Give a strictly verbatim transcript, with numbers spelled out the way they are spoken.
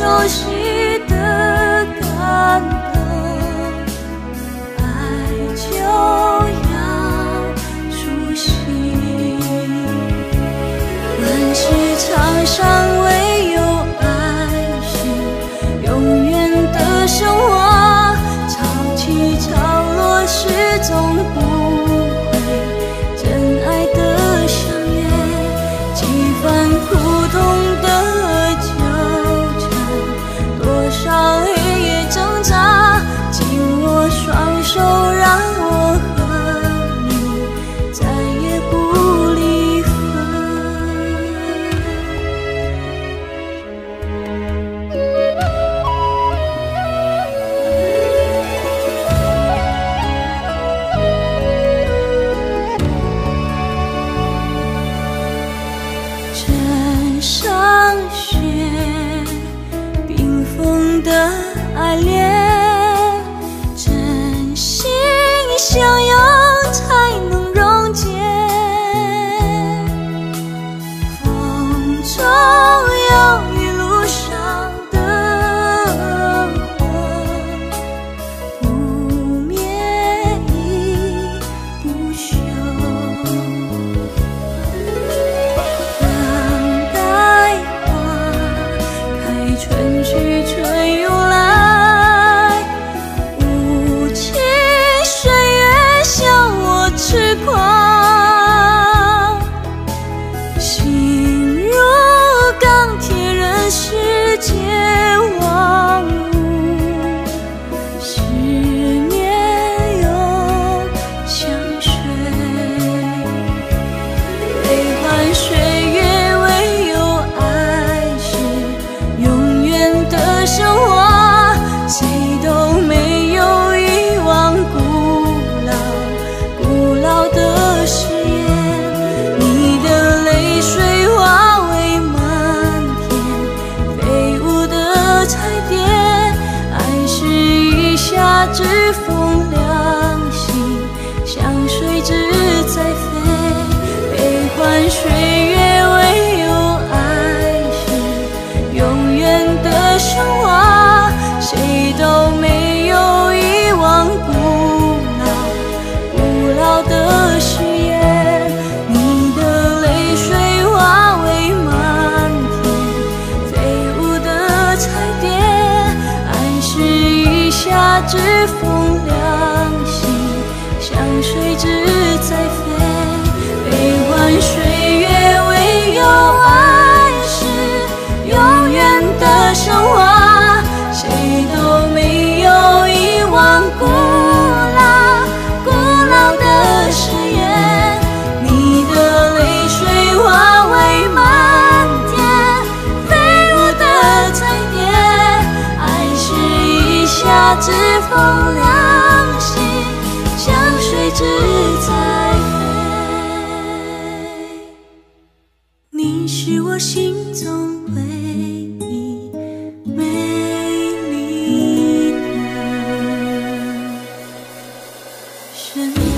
熟悉的感动，爱就要苏醒。乱世场上唯有爱是永远的生活，潮起潮落始终不会真爱的相约，几番苦痛的纠缠，多少黑夜挣扎，紧握双手让我和你再也不离分。枕上雪，冰封的爱恋，真心相拥才能溶解。风中有一路上的火，不灭亦不朽。等待花开，春去春又来，无情岁月向我痴狂，心如钢铁，任世界万物十年永相随。悲欢岁月唯有爱是永远的生活，谁都没有遗忘古老古老的誓言。你的泪水化为漫天飞舞的彩蝶，爱是一夏之风凉心，相随之在飞。悲欢岁月唯有爱是永远的升华，谁都没有遗忘古老古老的誓言。你的泪水化为漫天飞舞的彩蝶，爱是一夏之风凉心，相随之在飞。悲欢岁月唯有爱是永远的升华，谁都没有遗忘古老古老的誓言。你的泪水化为漫天飞舞的彩蝶，爱是一夏之风凉心，相随之在飞。你是我心中唯一美丽的神。